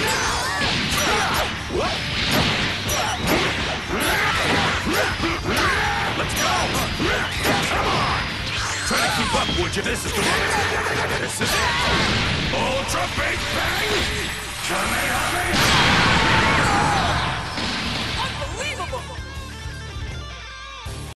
Let's go! Come on! Try to keep up, would you? This is the one. This is it! Ultra Big Bang! Kamehameha!